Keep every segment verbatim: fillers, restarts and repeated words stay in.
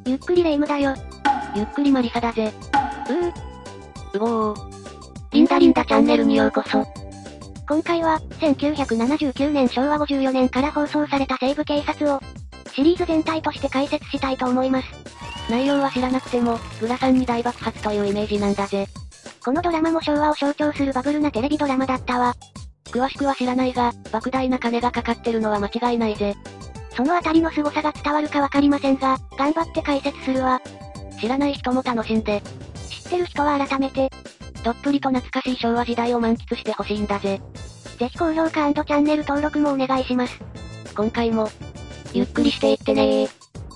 ゆっくりレ夢ムだよ。 ゆっくりマリサだぜ。 うー。 うごー。リンダリンダチャンネルにようこそ。 今回は、せんきゅうひゃくななじゅうきゅうねんしょうわごじゅうよねんから放送された西部警察を、シリーズ全体として解説したいと思います。 内容は知らなくても、グラさんに大爆発というイメージなんだぜ。 このドラマも昭和を象徴するバブルなテレビドラマだったわ。 詳しくは知らないが、莫大な金がかかってるのは間違いないぜ。 そのあたりの凄さが伝わるかわかりませんが、頑張って解説するわ。 知らない人も楽しんで。 知ってる人は改めて、 どっぷりと懐かしい昭和時代を満喫してほしいんだぜ。 ぜひ高評価&チャンネル登録もお願いします。 今回も、ゆっくりしていってねー。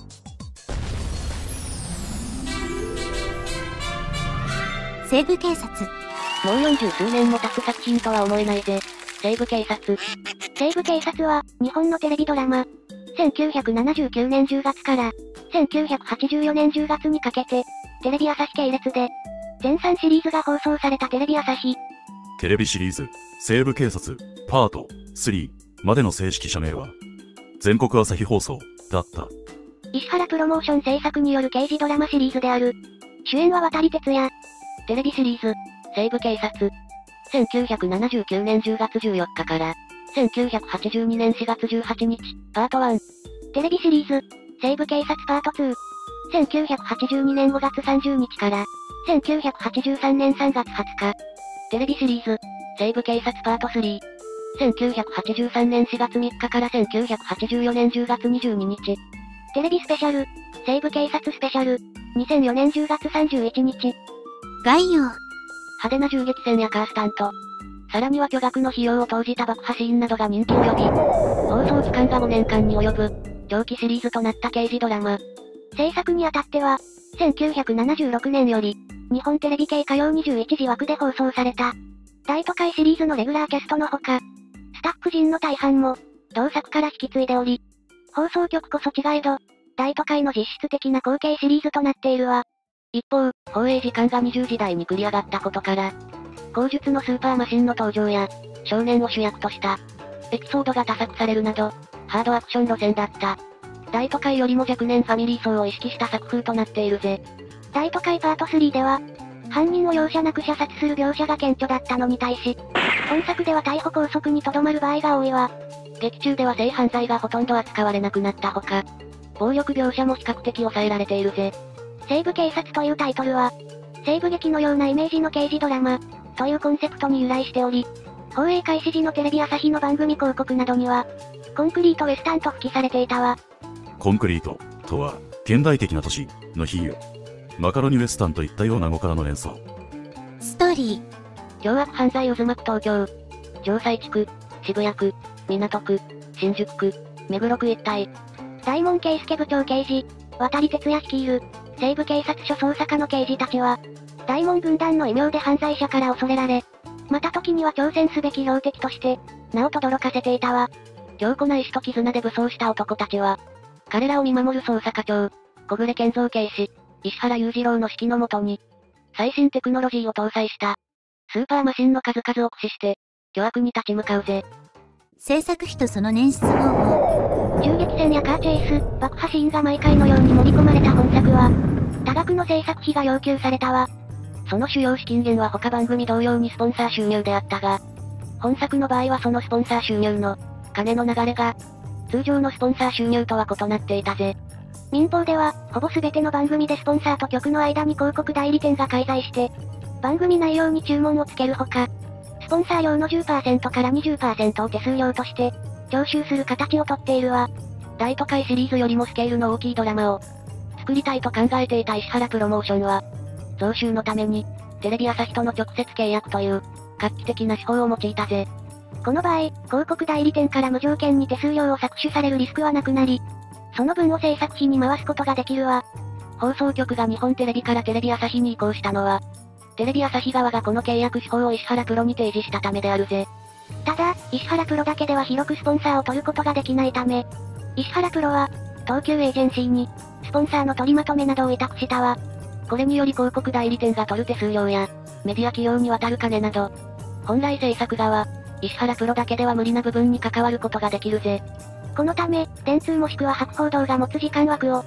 西部警察。 もうよんじゅうすうねんも経つ作品とは思えないぜ。西部警察。 西部警察は、日本のテレビドラマ。せんきゅうひゃくななじゅうきゅうねんじゅうがつから、せんきゅうひゃくはちじゅうよねんじゅうがつにかけて、テレビ朝日系列で、全さんシリーズが放送されたテレビ朝日。 テレビシリーズ、西部警察、パートスリーまでの正式社名は、全国朝日放送、だった。 石原プロモーション制作による刑事ドラマシリーズである。主演は渡哲也。 テレビシリーズ、西部警察。せんきゅうひゃくななじゅうきゅうねんじゅうがつじゅうよっかから、せんきゅうひゃくはちじゅうにねんしがつじゅうはちにち、パートワン。 テレビシリーズ、西部警察パートツー。せんきゅうひゃくはちじゅうにねんごがつさんじゅうにちから、せんきゅうひゃくはちじゅうさんねんさんがつはつか。 テレビシリーズ、西部警察パートスリー。せんきゅうひゃくはちじゅうさんねんしがつみっかからせんきゅうひゃくはちじゅうよねんじゅうがつにじゅうににち。 テレビスペシャル、西部警察スペシャル、にせんよねんじゅうがつさんじゅういちにち。 概要。 派手な銃撃戦やカースタント。さらには巨額の費用を投じた爆破シーンなどが人気を呼び、放送期間がごねんかんに及ぶ、長期シリーズとなった刑事ドラマ。 制作にあたっては、せんきゅうひゃくななじゅうろくねんより、日本テレビ系火曜にじゅういちじ枠で放送された、大都会シリーズのレギュラーキャストのほか、スタッフ陣の大半も、同作から引き継いでおり、放送局こそ違えど、大都会の実質的な後継シリーズとなっているわ。 一方、放映時間がにじゅうじだいに繰り上がったことから、後述のスーパーマシンの登場や、少年を主役とした、エピソードが多作されるなど、ハードアクション路線だった。大都会よりも若年ファミリー層を意識した作風となっているぜ。 大都会パートスリーでは、犯人を容赦なく射殺する描写が顕著だったのに対し、本作では逮捕拘束にとどまる場合が多いわ。 劇中では性犯罪がほとんど扱われなくなったほか、暴力描写も比較的抑えられているぜ。 西部警察というタイトルは、西部劇のようなイメージの刑事ドラマ、というコンセプトに由来しており、放映開始時のテレビ朝日の番組広告などには、コンクリートウエスタンと吹きされていたわ。 コンクリート、とは、現代的な都市、の比喩。マカロニウエスタンといったような語からの連想。 ストーリー。凶悪犯罪渦巻く東京。城西地区、渋谷区、港区、新宿区、目黒区一帯。 大門圭介部長刑事、渡哲也率いる、西部警察署捜査課の刑事たちは、大門軍団の異名で犯罪者から恐れられ、また時には挑戦すべき標的として、名を轟かせていたわ。 強固な意志と絆で武装した男たちは、彼らを見守る捜査課長、小暮健三警視、石原裕次郎の指揮のもとに、最新テクノロジーを搭載した、スーパーマシンの数々を駆使して、巨悪に立ち向かうぜ。 制作費とその捻出方法。 銃撃戦やカーチェイス、爆破シーンが毎回のように盛り込まれた本作は、多額の制作費が要求されたわ。 その主要資金源は他番組同様にスポンサー収入であったが、本作の場合はそのスポンサー収入の、金の流れが、通常のスポンサー収入とは異なっていたぜ。 民放では、ほぼ全ての番組でスポンサーと局の間に広告代理店が介在して、番組内容に注文をつけるほか、スポンサー料の じゅっパーセント から にじゅっパーセント を手数料として、徴収する形をとっているわ。 大都会シリーズよりもスケールの大きいドラマを、作りたいと考えていた石原プロモーションは、増収のために、テレビ朝日との直接契約という、画期的な手法を用いたぜ。 この場合、広告代理店から無条件に手数料を搾取されるリスクはなくなり、その分を制作費に回すことができるわ。 放送局が日本テレビからテレビ朝日に移行したのは、テレビ朝日側がこの契約手法を石原プロに提示したためであるぜ。 ただ、石原プロだけでは広くスポンサーを取ることができないため、石原プロは、東急エージェンシーに、スポンサーの取りまとめなどを委託したわ。 これにより広告代理店が取る手数料や、メディア企業に渡る金など、本来制作側、石原プロだけでは無理な部分に関わることができるぜ。 このため、電通もしくは博報堂が持つ時間枠を、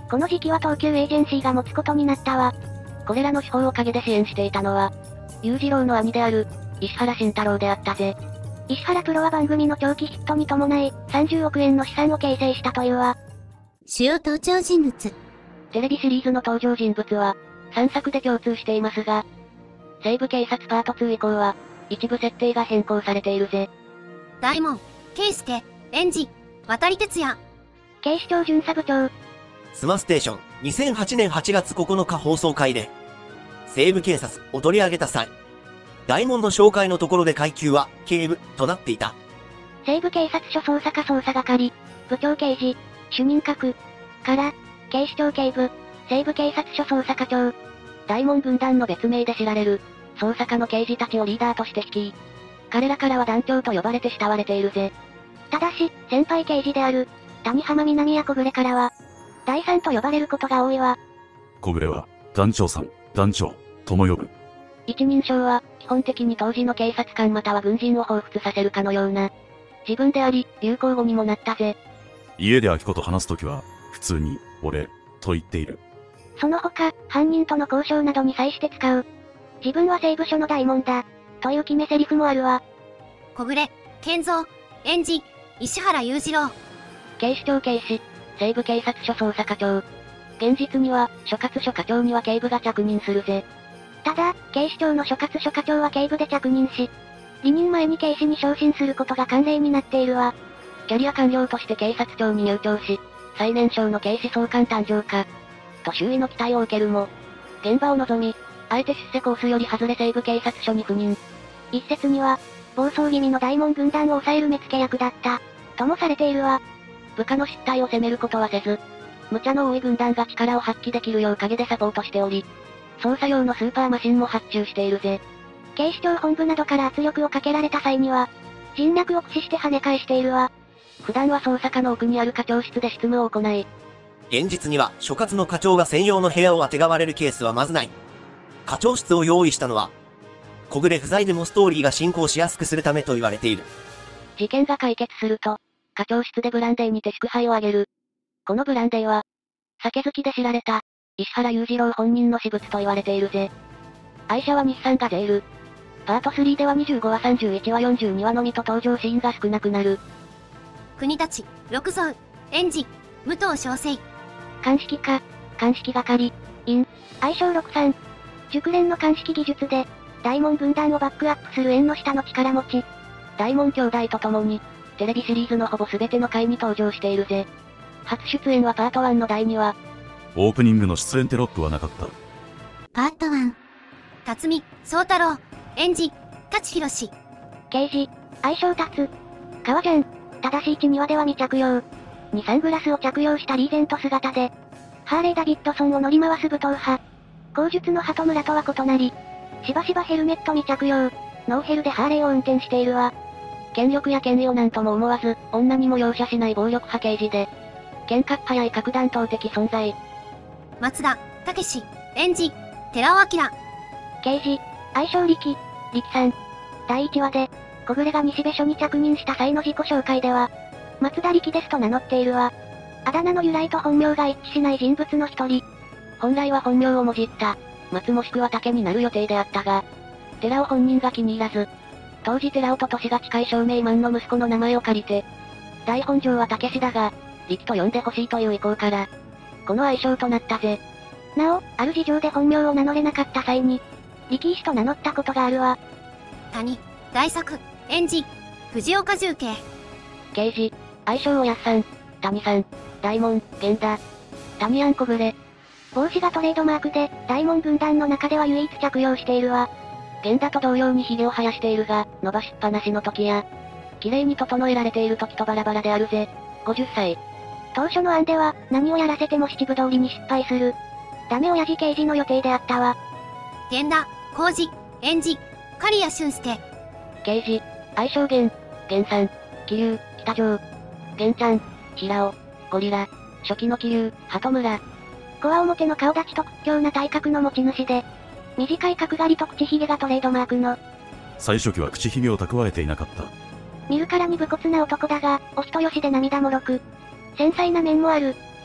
この時期は東急エージェンシーが持つことになったわ。 これらの手法を陰で支援していたのは、裕次郎の兄である、石原慎太郎であったぜ。 石原プロは番組の長期ヒットに伴い、さんじゅうおくえんの資産を形成したというわ。 主要登場人物。 テレビシリーズの登場人物は、さんさくで共通していますが、西部警察パートに以降は、一部設定が変更されているぜ。 大門、圭介、園児、渡哲也。 警視庁巡査部長。 スマステーション、にせんはちねんはちがつここのか放送回で、西部警察を取り上げた際、大門の紹介のところで階級は、警部、となっていた。 西部警察署捜査課捜査係、部長刑事、主任格、から、警視庁警部、西部警察署捜査課長。 大門軍団の別名で知られる、捜査課の刑事たちをリーダーとして率い、彼らからは団長と呼ばれて慕われているぜ。 ただし、先輩刑事である、谷浜南や小暮からは、第三と呼ばれることが多いわ。 小暮は、団長さん、団長、とも呼ぶ。 一人称は、基本的に当時の警察官または軍人を彷彿させるかのような、自分であり、流行語にもなったぜ。 家で明子と話すときは、普通に、俺、と言っている。 その他、犯人との交渉などに際して使う。自分は西部署の大門だ、という決め台詞もあるわ。 小暮、健三、園児、石原裕次郎。 警視庁警視、西部警察署捜査課長。現実には、所轄署課長には警部が着任するぜ。 ただ、警視庁の所轄署課長は警部で着任し、離任前に警視に昇進することが慣例になっているわ。 キャリア官僚として警察庁に入庁し、最年少の警視総監誕生か、と周囲の期待を受けるも、現場を望み、あえて出世コースより外れ西部警察署に赴任。 一説には、暴走気味の大門軍団を抑える目付け役だった、ともされているわ。 部下の失態を責めることはせず、無茶の多い軍団が力を発揮できるよう陰でサポートしており、捜査用のスーパーマシンも発注しているぜ。 警視庁本部などから圧力をかけられた際には、人脈を駆使して跳ね返しているわ。 普段は捜査課の奥にある課長室で執務を行い、 現実には所轄の課長が専用の部屋をあてがわれるケースはまずない。課長室を用意したのは、小暮不在でもストーリーが進行しやすくするためと言われている。 事件が解決すると、課長室でブランデーにて祝杯をあげる。このブランデーは、酒好きで知られた、石原裕次郎本人の私物と言われているぜ。愛車は日産ガゼール。パートスリーではにじゅうごわさんじゅういちわよんじゅうにわのみと登場シーンが少なくなる。 国立、六蔵、園児、武藤翔生。 鑑識課、鑑識係、院、愛称六さん。熟練の鑑識技術で、大門軍団をバックアップする縁の下の力持ち。 大門兄弟と共に、テレビシリーズのほぼ全ての回に登場しているぜ。初出演はパートワンのだいにわ。 オープニングの出演テロップはなかった。 パートワン。 辰巳、宗太郎、園児、舘ひろし。 刑事、愛称達。革ジャン。ただしいち、にわでは未着用。にサングラスを着用したリーゼント姿で、ハーレー・ダビッドソンを乗り回す武闘派。後述の鳩村とは異なり、しばしばヘルメット未着用、ノーヘルでハーレーを運転しているわ。 権力や権威をなんとも思わず、女にも容赦しない暴力派刑事で、喧嘩っ早い核弾頭的存在。 松田、武史、園児、寺尾明。 刑事、愛称力、力さん。だいいちわで、小暮が西部署に着任した際の自己紹介では、松田力ですと名乗っているわ。あだ名の由来と本名が一致しない人物の一人。 本来は本名をもじった、松もしくは竹になる予定であったが、寺尾本人が気に入らず、当時寺尾と年が近い照明マンの息子の名前を借りて、大本上は竹志だが、力と呼んでほしいという意向から、この愛称となったぜ。 なお、ある事情で本名を名乗れなかった際に、力石と名乗ったことがあるわ。 谷、大作、園児、藤岡重慶。 刑事、愛称おやっさん、谷さん、大門、源田、谷庵小暮。 帽子がトレードマークで、大門軍団の中では唯一着用しているわ。 源田と同様に髭を生やしているが、伸ばしっぱなしの時や、綺麗に整えられている時とバラバラであるぜ。ごじゅっさい。 当初の案では、何をやらせても七分通りに失敗する。ダメ親父刑事の予定であったわ。 源田、浩二、園児、刈谷俊介。 刑事、愛称源、源さん、気流、北条、源ちゃん、平尾、ゴリラ、初期の気流、鳩村。 こわ表の顔立ちと屈強な体格の持ち主で、短い角刈りと口ひげがトレードマークの。 最初期は口ひげを蓄えていなかった。 見るからに武骨な男だが、お人よしで涙もろく、繊細な面もある。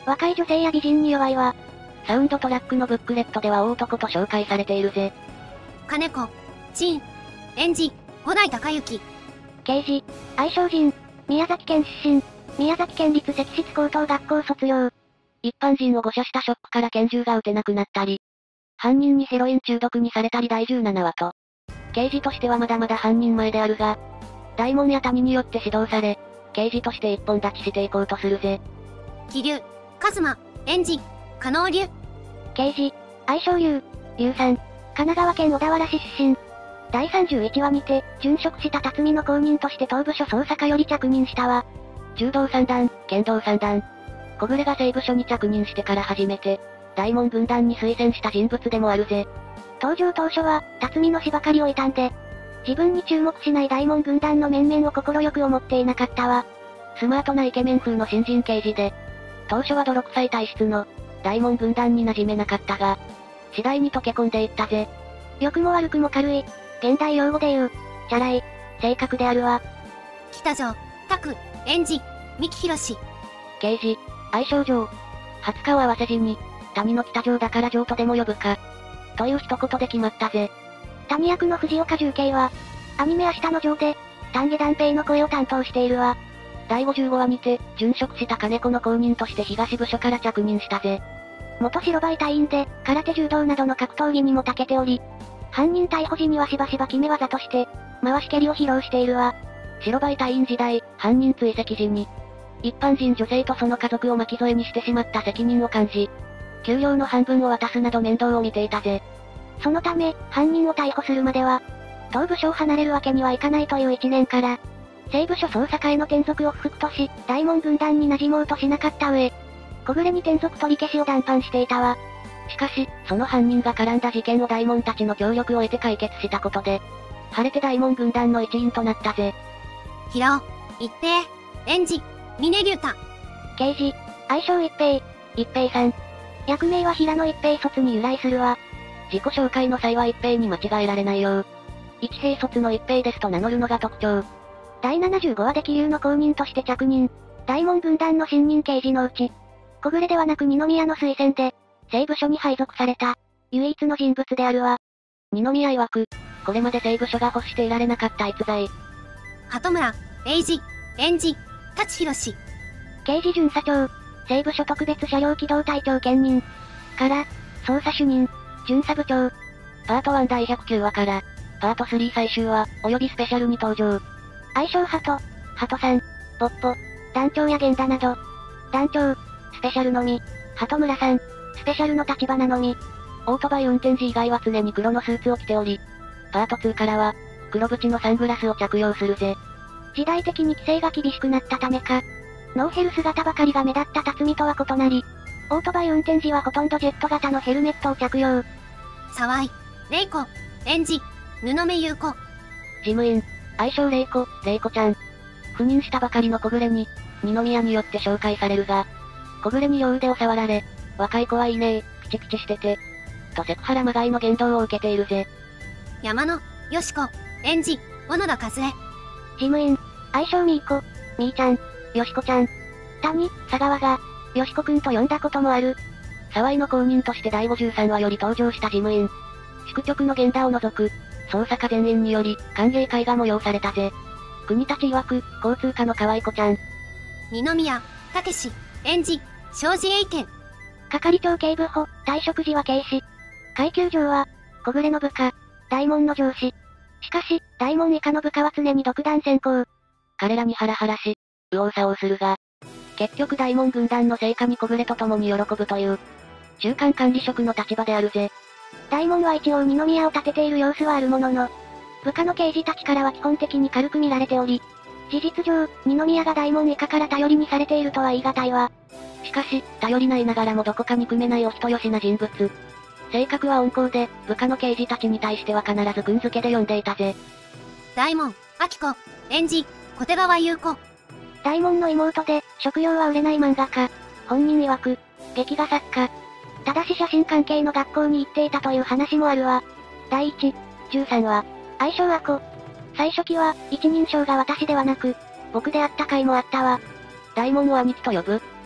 若い女性や美人に弱いわ。 サウンドトラックのブックレットでは大男と紹介されているぜ。 金子、陳、園児、五代隆之。 刑事、愛称人、宮崎県出身、宮崎県立石室高等学校卒業。 一般人を誤射したショックから拳銃が撃てなくなったり、犯人にヘロイン中毒にされたりだいじゅうななわと、刑事としてはまだまだ半人前であるが、大門や谷によって指導され、刑事として一本立ちしていこうとするぜ。 気流、カズマ、園児、加納流。 刑事、愛称流、流さん、神奈川県小田原市出身。だいさんじゅういちわにて、殉職した辰巳の後任として東部署捜査課より着任したわ。 柔道三段、剣道三段。小暮が西部署に着任してから初めて、大門軍団に推薦した人物でもあるぜ。 登場当初は、辰巳の死ばかりを悼んで、自分に注目しない大門軍団の面々を快く思っていなかったわ。 スマートなイケメン風の新人刑事で、当初は泥臭い体質の、大門軍団に馴染めなかったが、次第に溶け込んでいったぜ。 良くも悪くも軽い、現代用語で言う、チャラい、性格であるわ。 北条、拓、園児、三木博士。 刑事、愛称城。初顔合わせ時に、谷の北条だから城とでも呼ぶか。という一言で決まったぜ。 谷役の藤岡重慶は、アニメ明日の城で、丹下段平の声を担当しているわ。 だいごじゅうごわにて、殉職した金子の後任として東部署から着任したぜ。 元白バイ隊員で、空手柔道などの格闘技にも長けており、犯人逮捕時にはしばしば決め技として、回し蹴りを披露しているわ。 白バイ隊員時代、犯人追跡時に、一般人女性とその家族を巻き添えにしてしまった責任を感じ、給料の半分を渡すなど面倒を見ていたぜ。 そのため、犯人を逮捕するまでは、東部署を離れるわけにはいかないという一年から、西部署捜査課への転属を不服とし、大門軍団に馴染もうとしなかった上、小暮に転属取り消しを談判していたわ。 しかし、その犯人が絡んだ事件を大門たちの協力を得て解決したことで、晴れて大門軍団の一員となったぜ。 平尾、一平、園児、峰竜太。 刑事、愛称一平、一平さん。役名は平野一平卒に由来するわ。 自己紹介の際は一平に間違えられないよう。一平卒の一平ですと名乗るのが特徴。 だいななじゅうごわで気流の後任として着任。大門軍団の新任刑事のうち、小暮ではなく二宮の推薦で、西部署に配属された、唯一の人物であるわ。 二宮曰く、これまで西部署が欲していられなかった逸材。 鳩村、栄治、園児、舘ひろし。 刑事巡査長、西部署特別車両機動隊長兼任。から、捜査主任、巡査部長。 パートワンだいひゃくきゅうわから、パートスリー最終話、及びスペシャルに登場。 愛称ハト、ハトさん、ポッポ、団長や源田など。団長、スペシャルのみ、鳩村さん、スペシャルの立花のみ。 オートバイ運転時以外は常に黒のスーツを着ており、パートツーからは、黒縁のサングラスを着用するぜ。 時代的に規制が厳しくなったためか、ノーヘル姿ばかりが目立った辰巳とは異なり、オートバイ運転時はほとんどジェット型のヘルメットを着用。 沢井、玲子、園児、布目優子。 事務員、愛称玲子、玲子ちゃん。赴任したばかりの小暮に、二宮によって紹介されるが、小暮に両腕を触られ、若い子はいいねー、ピチピチしてて、とセクハラまがいの言動を受けているぜ。 山野、よしこ、園児、小野田和恵。 事務員、愛称みーこ、みーちゃん、よしこちゃん。谷、佐川が、よしこくんと呼んだこともある。 沢井の後任としてだいごじゅうさんわより登場した事務員。宿直の源田を除く、捜査課全員により、歓迎会が催されたぜ。国立曰く、交通課の可愛い子ちゃん。 二宮、武志、園児、庄司栄健。 係長警部補、退職時は警視。階級上は、小暮の部下、大門の上司。しかし、大門以下の部下は常に独断専行。 彼らにハラハラし、右往左往するが、結局大門軍団の成果に小暮と共に喜ぶという、中間管理職の立場であるぜ。 大門は一応二宮を立てている様子はあるものの、部下の刑事たちからは基本的に軽く見られており、事実上、二宮が大門以下から頼りにされているとは言い難いわ。 しかし、頼りないながらもどこか憎めないお人よしな人物。性格は温厚で、部下の刑事たちに対しては必ず君付けで呼んでいたぜ。 大門、明子、園児、小手川優子。 大門の妹で、職業は売れない漫画家。本人曰く、劇画作家。ただし写真関係の学校に行っていたという話もあるわ。だいいち、じゅうさんわ、愛称アコ。最初期は、一人称が私ではなく、僕であった回もあったわ。 大門を兄貴と呼ぶ。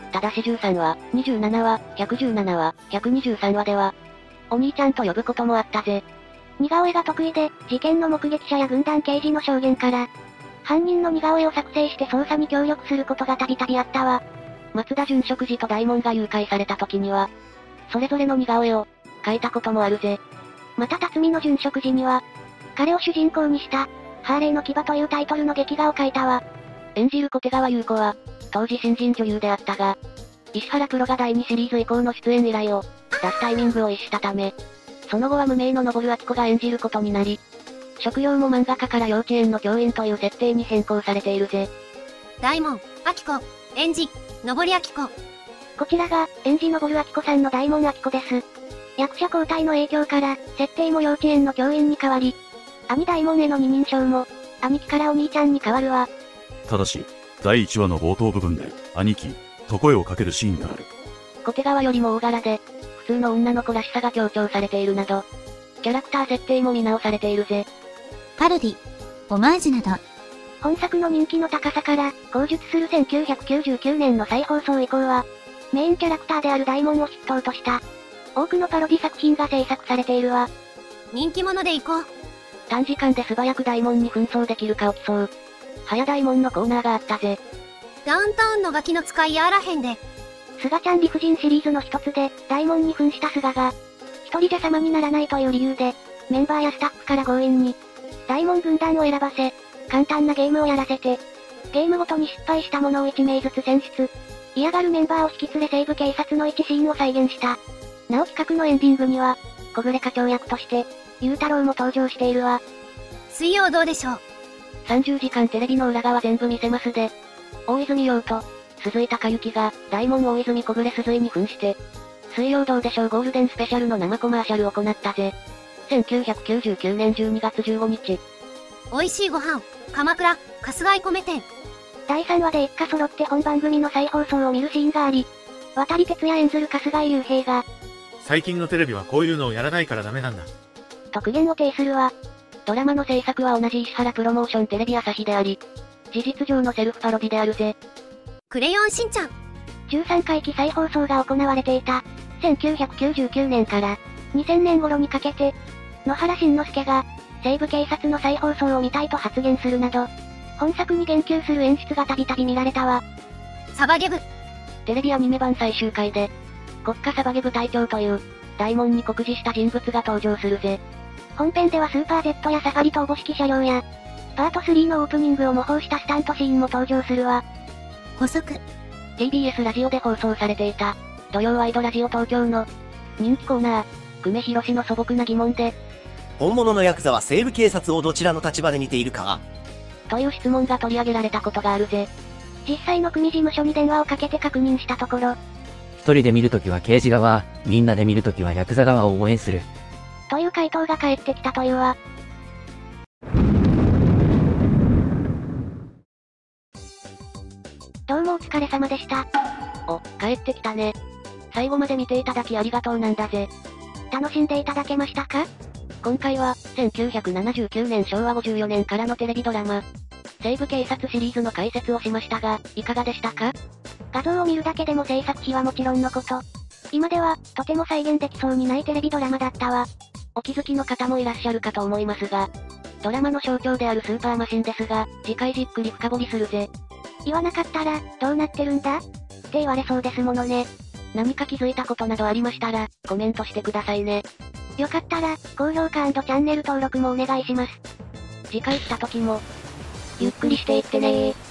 ただしじゅうさんわ、にじゅうななわ、ひゃくじゅうななわ、ひゃくにじゅうさんわでは、お兄ちゃんと呼ぶこともあったぜ。 似顔絵が得意で、事件の目撃者や軍団刑事の証言から、犯人の似顔絵を作成して捜査に協力することがたびたびあったわ。 松田准食事と大門が誘拐された時には、それぞれの似顔絵を、描いたこともあるぜ。 また辰巳の准食事には、彼を主人公にした、ハーレーの牙というタイトルの劇画を描いたわ。 演じる小手川優子は、当時新人女優であったが、石原プロがだいにシリーズ以降の出演依頼を、出すタイミングを逸したため、その後は無名の登明子が演じることになり、職業も漫画家から幼稚園の教員という設定に変更されているぜ。 大門、明子、演じ、登明子。 こちらが、演じ登明子さんの大門明子です。役者交代の影響から、設定も幼稚園の教員に変わり、兄大門への二人称も、兄貴からお兄ちゃんに変わるわ。 ただし、だいいちわの冒頭部分で、兄貴、と声をかけるシーンがある。 小手川よりも大柄で、普通の女の子らしさが強調されているなど、キャラクター設定も見直されているぜ。 パロディ、オマージュなど、 本作の人気の高さから、口述するせんきゅうひゃくきゅうじゅうきゅうねんの再放送以降は、メインキャラクターである大門を筆頭とした、多くのパロディ作品が制作されているわ。 人気者で行こう。 短時間で素早く大門に紛争できるかを競う、早大門のコーナーがあったぜ。 ダウンタウンのガキの使いやあらへんで。 スガちゃん理不尽シリーズの一つで、大門に扮したスガが、一人じゃ様にならないという理由で、メンバーやスタッフから強引に、大門軍団を選ばせ、簡単なゲームをやらせて、ゲームごとに失敗したものをいちめいずつ選出。嫌がるメンバーを引き連れ西部警察のいちシーンを再現した。なお企画のエンディングには、小暮課長役として、ゆうたろうも登場しているわ。 水曜どうでしょう。 さんじゅうじかんテレビの裏側全部見せますで。大泉洋と、鈴井貴之が、大門大泉小暮鈴井に扮して、水曜どうでしょうゴールデンスペシャルの生コマーシャルを行ったぜ。せんきゅうひゃくきゅうじゅうきゅうねんじゅうにがつじゅうごにち。 美味しいご飯、鎌倉、春日井米店。 だいさんわで一家揃って本番組の再放送を見るシーンがあり、渡哲也演ずる春日井雄平が、 最近のテレビはこういうのをやらないからダメなんだ。 と苦言を呈するわ。 ドラマの制作は同じ石原プロモーションテレビ朝日であり、事実上のセルフパロディであるぜ。 クレヨンしんちゃん。 じゅうさんかいき再放送が行われていた、せんきゅうひゃくきゅうじゅうきゅうねんからにせんねん頃にかけて、野原しんのすけが、西部警察の再放送を見たいと発言するなど、本作に言及する演出がたびたび見られたわ。 サバゲブ。 テレビアニメ版最終回で、国家サバゲ部隊長という、大門に酷似した人物が登場するぜ。 本編ではスーパー Z やサファリとおぼしき車両や、パートスリーのオープニングを模倣したスタントシーンも登場するわ。 補足、 ティービーエス ラジオで放送されていた、土曜ワイドラジオ東京の、人気コーナー、久米宏の素朴な疑問で、 本物のヤクザは西部警察をどちらの立場で見ているかという質問が取り上げられたことがあるぜ。 実際の組事務所に電話をかけて確認したところ、 一人で見るときは刑事側、みんなで見るときはヤクザ側を応援する。 という回答が返ってきたというわ。どうもお疲れ様でした。 お、帰ってきたね。最後まで見ていただきありがとうなんだぜ。 楽しんでいただけましたか？ 今回は、せんきゅうひゃくななじゅうきゅうねんしょうわごじゅうよねんからのテレビドラマ、西部警察シリーズの解説をしましたが、いかがでしたか？ 画像を見るだけでも制作費はもちろんのこと、今では、とても再現できそうにないテレビドラマだったわ。 お気づきの方もいらっしゃるかと思いますが、ドラマの象徴であるスーパーマシンですが、次回じっくり深掘りするぜ。 言わなかったら、どうなってるんだ？って言われそうですものね。 何か気づいたことなどありましたら、コメントしてくださいね。 よかったら、高評価&チャンネル登録もお願いします。 次回来た時も、ゆっくりしていってねー。